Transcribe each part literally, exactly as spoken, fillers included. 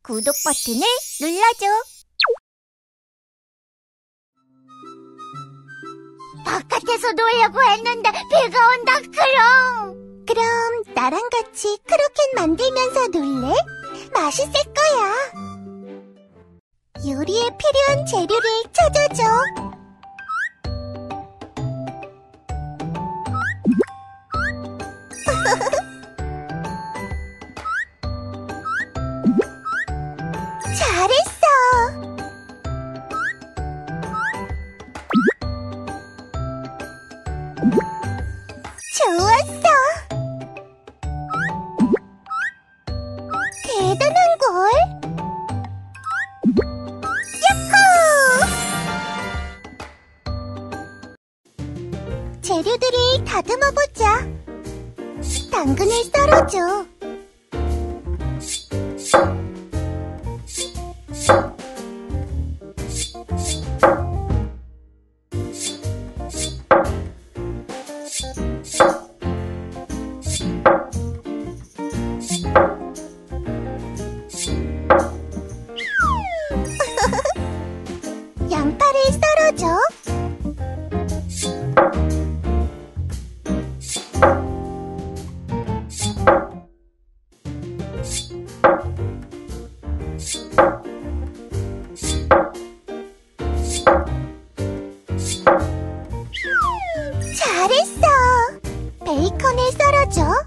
구독 버튼을 눌러줘. 바깥에서 놀려고 했는데 비가 온다, 크롱. 그럼 나랑 같이 크로켓 만들면서 놀래? 맛있을 거야. 요리에 필요한 재료를 찾아줘. 잘했어. 좋았어. 대단한걸. 야호! 재료들을 다듬어보자. 당근을 썰어줘. 양파를 썰어줘. 잘했어. 베이컨을 썰어줘.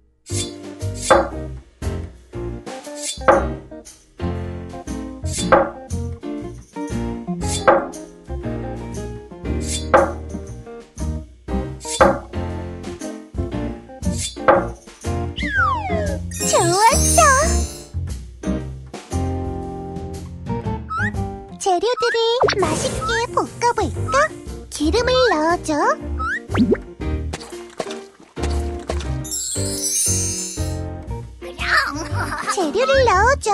좋았어. 재료들을 맛있게 볶아볼까? 기름을 넣어줘. 재료를 넣어줘.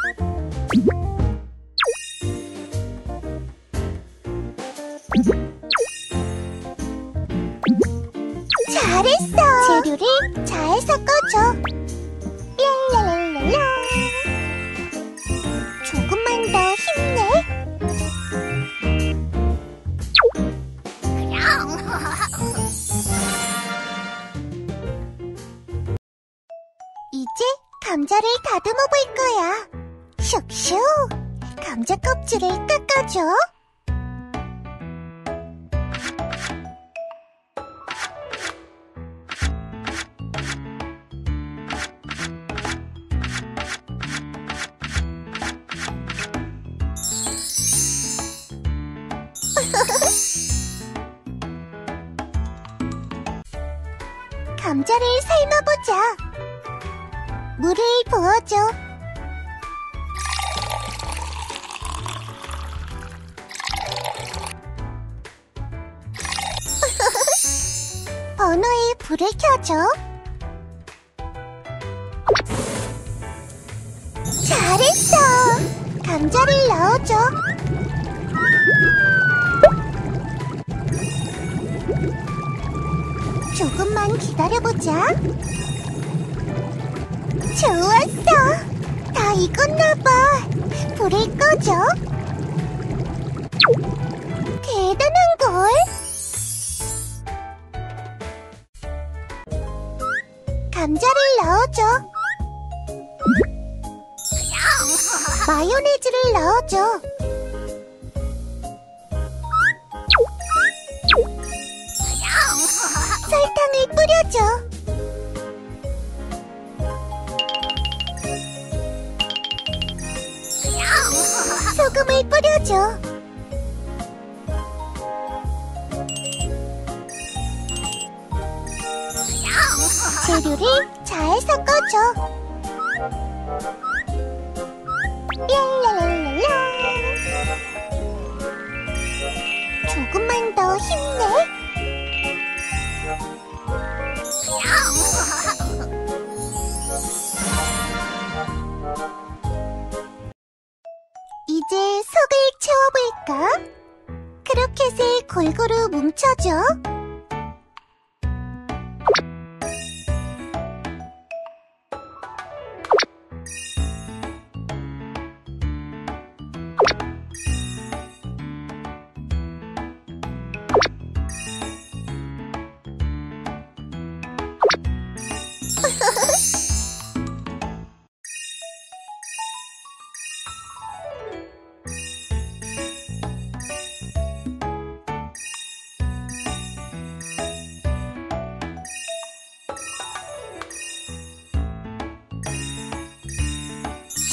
잘했어. 재료를 잘 섞어줘. 랄랄랄랄라. 조금만 더 힘내. 이제 감자를 다듬어 볼 거야. 슉슉. 감자 껍질을 깎아줘. 감자를 삶아보자. 물을 부어줘. 버너에 불을 켜줘. 잘했어. 감자를 넣어줘. 조금만 기다려보자. 좋았어. 다 익었나봐. 불을 꺼줘. 대단한걸. 감자를 넣어줘. 마요네즈를 넣어줘. 설탕을 뿌려줘. 소금을 뿌려줘. 재료를 잘 섞어줘. 랄랄랄랄라. 조금만 더 힘내. 이제 속을 채워볼까? 크로켓을 골고루 뭉쳐줘.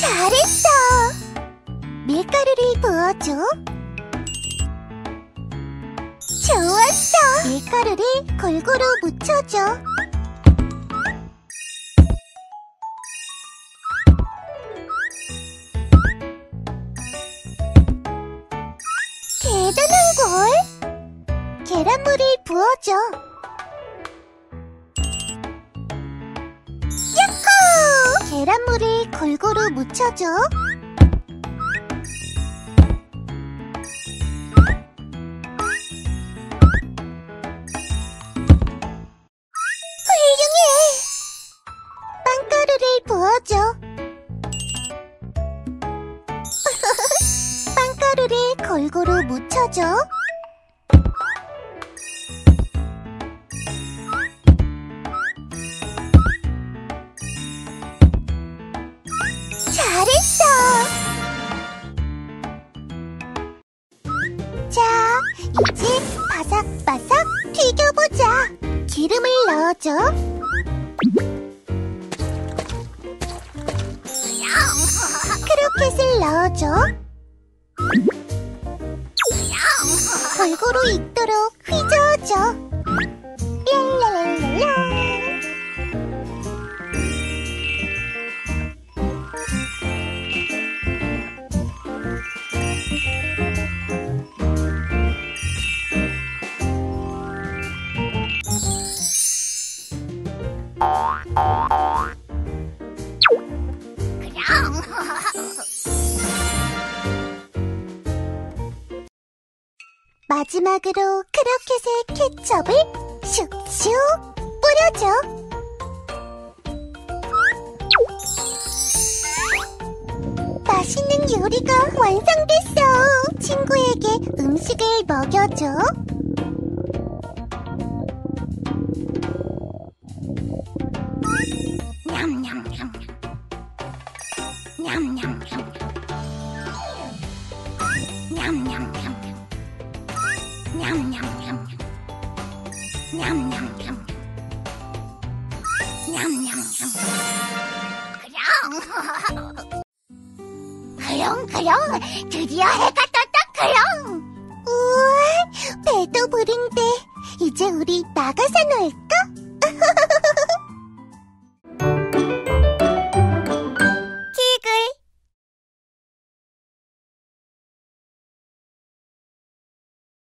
잘했어. 밀가루를 부어줘. 좋았어. 밀가루를 골고루 묻혀줘. 대단한걸. 계란물을 부어줘. 야호! 계란물을 골고루 묻혀줘. 훌륭해! 빵가루를 부어줘. 빵가루를 골고루 묻혀줘. 잘했어! 자, 이제 바삭바삭 튀겨보자. 기름을 넣어줘. 크로켓을 넣어줘. 골고루 익도록 휘저어줘. 랄랄랄랄라. 마지막으로 크로켓에 케첩을 슉슉 뿌려줘. 맛있는 요리가 완성됐어. 친구에게 음식을 먹여줘. 냠냠냠. 냠냠냠. 냠냠냠. 냠냠냠. 냠냠냠. 냠냠냠. 그렁 그렁 드디어 해가 떴다. 그렁. 우와, 배도 부른데 이제 우리 나가서 놀까?